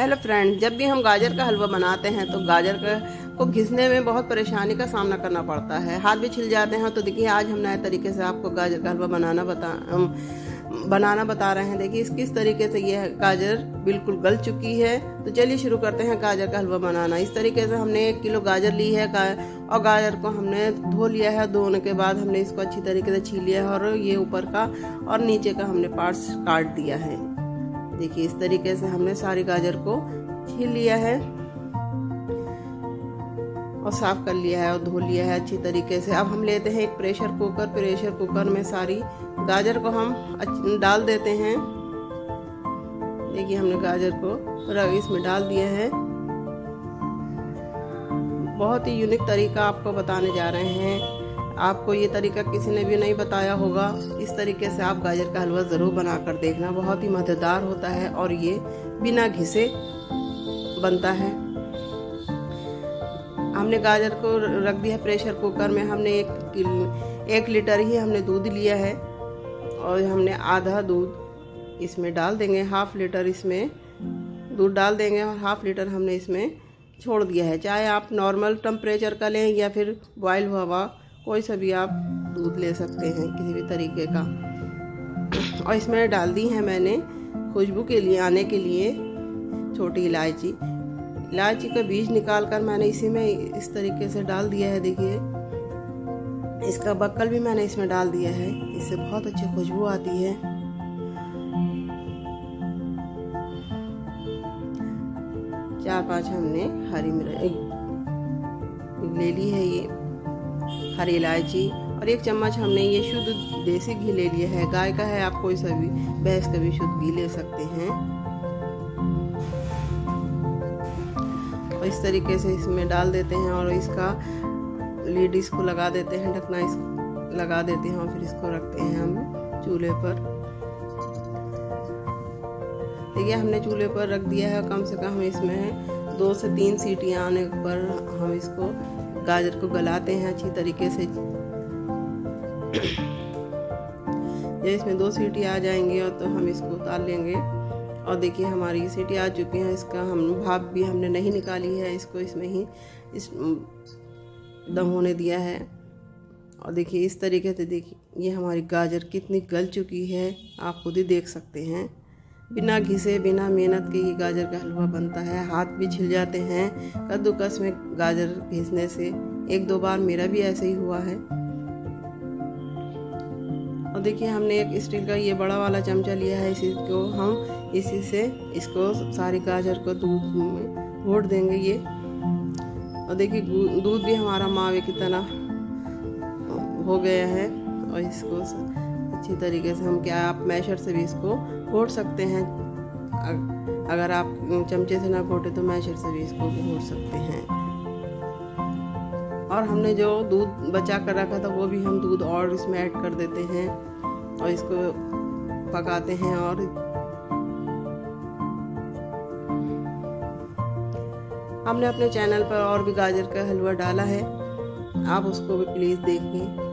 Hello friend, जब भी हम गाजर का हलवा बनाते हैं तो गाजर को घिसने में बहुत परेशानी का सामना करना पड़ता है, हाथ भी छिल जाते हैं। तो देखिए आज हम नए तरीके से आपको गाजर का हलवा बनाना बता रहे हैं। देखिए किस तरीके से ये गाजर बिल्कुल गल चुकी है। तो चलिए शुरू करते हैं गाजर का हलवा बनाना। इस तरीके से हमने 1 किलो गाजर ली है और गाजर को हमने धो लिया है। धोने के बाद हमने इसको अच्छी तरीके से छील लिया है और ये ऊपर का और नीचे का हमने पार्ट्स काट दिया है। देखिए इस तरीके से हमने सारी गाजर को छील लिया है और साफ कर लिया है और धो लिया है अच्छी तरीके से। अब हम लेते हैं एक प्रेशर कुकर में सारी गाजर को हम डाल देते हैं। देखिए हमने गाजर को इसमें डाल दिया है। बहुत ही यूनिक तरीका आपको बताने जा रहे हैं। आपको ये तरीका किसी ने भी नहीं बताया होगा। इस तरीके से आप गाजर का हलवा ज़रूर बनाकर देखना, बहुत ही मज़ेदार होता है और ये बिना घिसे बनता है। हमने गाजर को रख दिया प्रेशर कुकर में। हमने 1 लीटर ही हमने दूध लिया है और हमने आधा दूध इसमें डाल देंगे। 1/2 लीटर इसमें दूध डाल देंगे और 1/2 लीटर हमने इसमें छोड़ दिया है। चाहे आप नॉर्मल टेम्परेचर का लें या फिर बॉयल हुआ कोई सा भी आप दूध ले सकते हैं किसी भी तरीके का। और इसमें डाल दी है मैंने खुशबू के लिए आने के लिए छोटी इलायची का बीज निकाल कर मैंने इसी में इस तरीके से डाल दिया है। देखिए इसका बक्कल भी मैंने इसमें डाल दिया है, इससे बहुत अच्छी खुशबू आती है। चार 5 हमने हरी मिर्च ले ली है, ये हरी इलायची, और 1 चम्मच हमने ये शुद्ध देसी घी ले लिया है। गाय का है, आप कोई सा भी भैंस का भी शुद्ध घी ले सकते हैं। और इस तरीके से इसमें डाल देते हैं और इसका लीड इसको लगा देते हैं, ढकना इसको लगा देते हैं और फिर इसको रखते हैं हम चूल्हे पर। देखिए हमने चूल्हे पर रख दिया है। कम से कम इसमें 2 से 3 सीटियाँ आने पर हम इसको गाजर को गलाते हैं अच्छी तरीके से। जब इसमें 2 सीटी आ जाएंगे और तो हम इसको उतार लेंगे। और देखिए हमारी सीटी आ चुकी है। इसका हम भाप भी हमने नहीं निकाली है, इसको इसमें ही दम होने दिया है। और देखिए इस तरीके से देखिए ये हमारी गाजर कितनी गल चुकी है, आप खुद ही देख सकते हैं। बिना घिसे बिना मेहनत के ये गाजर का हलवा बनता है। हाथ भी छिल जाते हैं कद्दूकस में गाजर घिसने से। 1-2 बार मेरा भी ऐसे ही हुआ है। और देखिए हमने एक स्टील का ये बड़ा वाला चमचा लिया है, इसी से इसको सारी गाजर को दूध में घोट देंगे ये। और देखिए दूध भी हमारा मावे की तरह हो गया है। और इसको अच्छी तरीके से हम आप मैशर से भी इसको घोट सकते हैं। अगर आप चमचे से ना घोटे तो मैशर से भी इसको घोट सकते हैं। और हमने जो दूध बचा कर रखा था वो भी हम दूध और इसमें ऐड कर देते हैं और इसको पकाते हैं। और हमने अपने चैनल पर और भी गाजर का हलवा डाला है, आप उसको भी प्लीज़ देखें।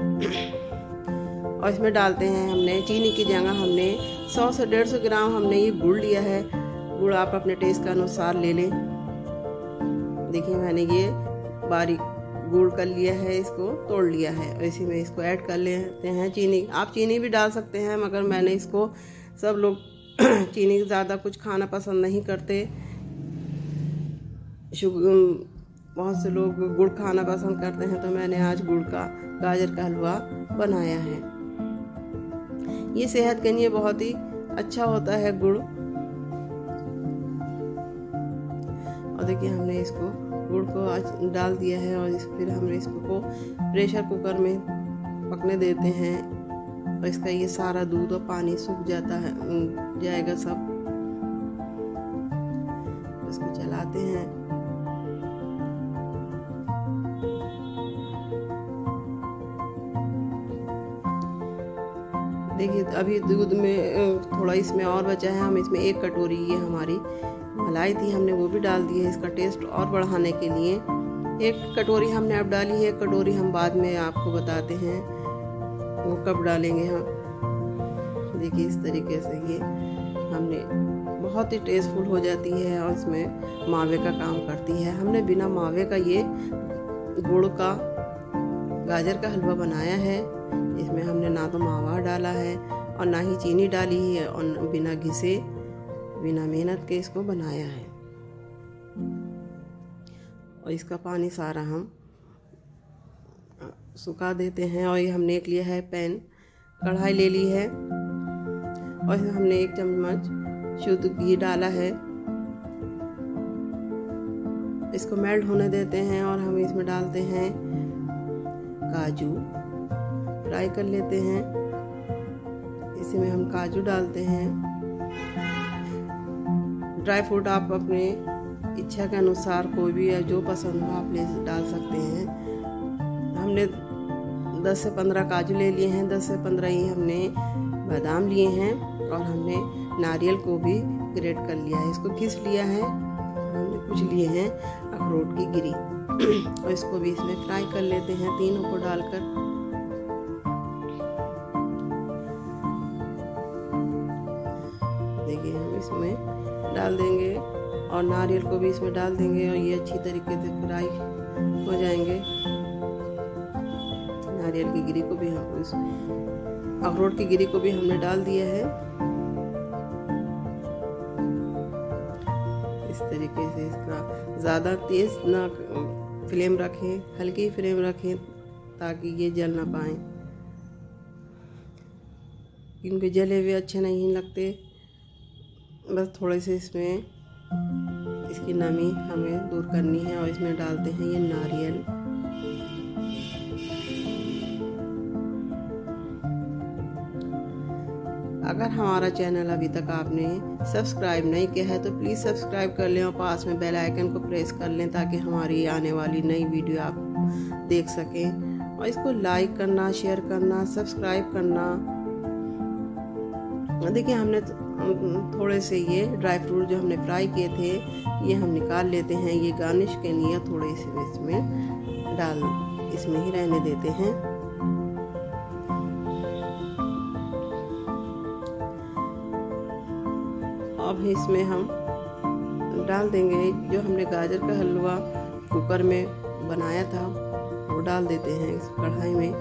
और इसमें डालते हैं हमने चीनी की जगह हमने 100 से 150 ग्राम हमने ये गुड़ लिया है। गुड़ आप अपने टेस्ट के अनुसार ले लें। देखिए मैंने ये बारीक गुड़ कर लिया है, इसको तोड़ लिया है और इसी में इसको ऐड कर लेते हैं। चीनी आप चीनी भी डाल सकते हैं, मगर मैंने इसको सब लोग चीनी ज़्यादा कुछ खाना पसंद नहीं करते। बहुत से लोग गुड़ खाना पसंद करते हैं, तो मैंने आज गुड़ का गाजर का हलवा बनाया है। ये सेहत के लिए बहुत ही अच्छा होता है गुड़। और देखिए हमने इसको गुड़ को डाल दिया है और फिर हम इसको प्रेशर कुकर में पकने देते हैं। और इसका ये सारा दूध और पानी सूख जाएगा सब। इसको चलाते हैं। देखिए अभी दूध में थोड़ा इसमें और बचा है। हम इसमें 1 कटोरी ये हमारी मलाई थी, हमने वो भी डाल दी है इसका टेस्ट और बढ़ाने के लिए। 1 कटोरी हमने अब डाली है, 1 कटोरी हम बाद में आपको बताते हैं वो कब डालेंगे हम। देखिए इस तरीके से ये हमने बहुत ही टेस्टफुल हो जाती है और इसमें मावे का काम करती है। हमने बिना मावे का ये गुड़ का गाजर का हलवा बनाया है। इसमें हमने ना तो मावा डाला है और ना ही चीनी डाली है और बिना घिसे बिना मेहनत के इसको बनाया है। और इसका पानी सारा हम सुखा देते हैं। और ये हमने एक लिया है पैन, कढ़ाई ले ली है और इसमें हमने 1 चम्मच शुद्ध घी डाला है। इसको मेल्ट होने देते हैं और हम इसमें डालते हैं काजू, फ्राई कर लेते हैं। इसमें हम काजू डालते हैं। ड्राई फ्रूट आप अपने इच्छा के अनुसार कोई भी जो पसंद हो आप ले डाल सकते हैं। हमने 10 से 15 काजू ले लिए हैं, 10 से 15 ही हमने बादाम लिए हैं और हमने नारियल को भी ग्रेट कर लिया है। इसको घिस लिया है। हमने कुछ लिए हैं अखरोट की गिरी और इसको भी इसमें फ्राई कर लेते हैं तीनों को डालकर। देखिए हम इसमें डाल देंगे और नारियल को भी इसमें डाल देंगे और ये अच्छी तरीके से फ्राई हो जाएंगे। नारियल की गिरी को भी हम अखरोट की गिरी को भी हमने डाल दिया है। इस तरीके से इसका ज़्यादा तेज ना फ्लेम रखें, हल्की फ्लेम रखें ताकि ये जल ना पाए, क्योंकि जले हुए अच्छे नहीं लगते। बस थोड़े से इसमें इसकी नमी हमें दूर करनी है और इसमें डालते हैं ये नारियल। अगर हमारा चैनल अभी तक आपने सब्सक्राइब नहीं किया है तो प्लीज़ सब्सक्राइब कर लें और पास में बेल आइकन को प्रेस कर लें ताकि हमारी आने वाली नई वीडियो आप देख सकें। और इसको लाइक करना, शेयर करना, सब्सक्राइब करना। देखिए हमने थोड़े से ये ड्राई फ्रूट जो हमने फ्राई किए थे ये हम निकाल लेते हैं। ये गार्निश के लिए थोड़े से इसमें ही रहने देते हैं। अब इसमें हम डाल देंगे जो हमने गाजर का हलवा कुकर में बनाया था वो डाल देते हैं इस कढ़ाई में।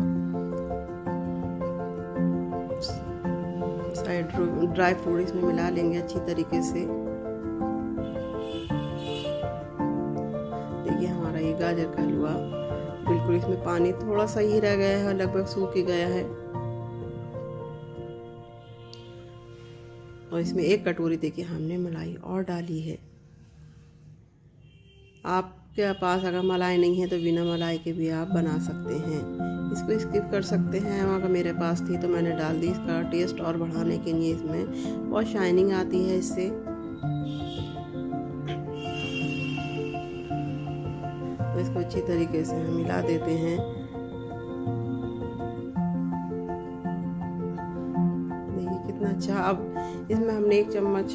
ड्राई फ्रूट इसमें मिला लेंगे अच्छी तरीके से। देखिए हमारा ये गाजर का हलवा बिल्कुल, इसमें पानी थोड़ा सा ही रह गया है, लगभग सूख ही गया है। और इसमें 1 कटोरी देखिए हमने मलाई और डाली है। आपके पास अगर मलाई नहीं है तो बिना मलाई के भी आप बना सकते हैं, इसको स्किप कर सकते हैं। अगर मेरे पास थी तो मैंने डाल दी। इसका टेस्ट और बढ़ाने के लिए इसमें बहुत शाइनिंग आती है इससे। तो इसको अच्छी तरीके से हम मिला देते हैं। देखिए कितना अच्छा। अब इसमें हमने 1 चम्मच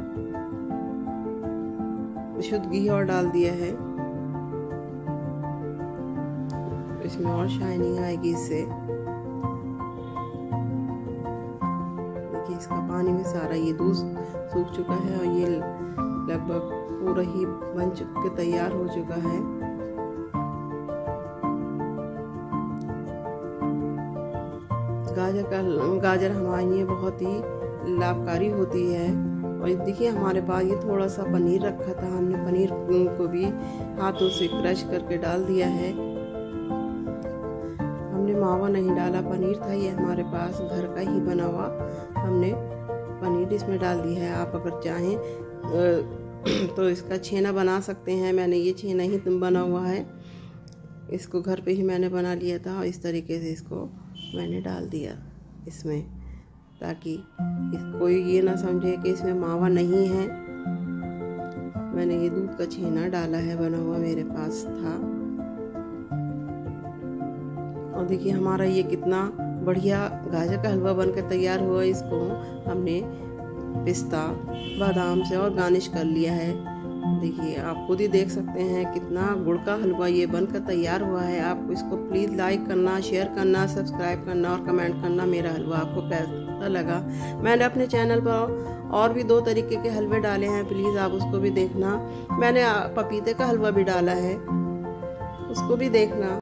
शुद्ध घी और डाल दिया है। इसमें और शाइनिंग आएगी इससे। देखिए इसका पानी में सारा ये दूध सूख चुका है और ये लगभग पूरा ही बन के तैयार हो चुका है। गाजर हमारे लिए बहुत ही लाभकारी होती है। और देखिए हमारे पास ये थोड़ा सा पनीर रखा था, हमने पनीर को भी हाथों से क्रश करके डाल दिया है। हमने मावा नहीं डाला, पनीर था ये हमारे पास घर का ही बना हुआ, हमने पनीर इसमें डाल दिया है। आप अगर चाहें तो इसका छेना बना सकते हैं। मैंने ये छेना ही बना हुआ है, इसको घर पे ही मैंने बना लिया था और इस तरीके से इसको मैंने डाल दिया इसमें, ताकि कोई ये ना समझे कि इसमें मावा नहीं है। मैंने ये दूध का छेना डाला है, बना हुआ मेरे पास था। और देखिए हमारा ये कितना बढ़िया गाजर का हलवा बनकर तैयार हुआ। इसको हमने पिस्ता बादाम से और गार्निश कर लिया है। देखिए आप खुद ही देख सकते हैं कितना गुड़ का हलवा ये बनकर तैयार हुआ है। आप इसको प्लीज़ लाइक करना, शेयर करना, सब्सक्राइब करना और कमेंट करना मेरा हलवा आपको कैसा लगा। मैंने अपने चैनल पर और भी 2 तरीके के हलवे डाले हैं, प्लीज़ आप उसको भी देखना। मैंने पपीते का हलवा भी डाला है, उसको भी देखना।